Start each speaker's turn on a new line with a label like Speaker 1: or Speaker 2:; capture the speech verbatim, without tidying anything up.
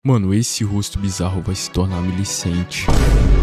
Speaker 1: Mano, esse rosto bizarro vai se tornar Millicent.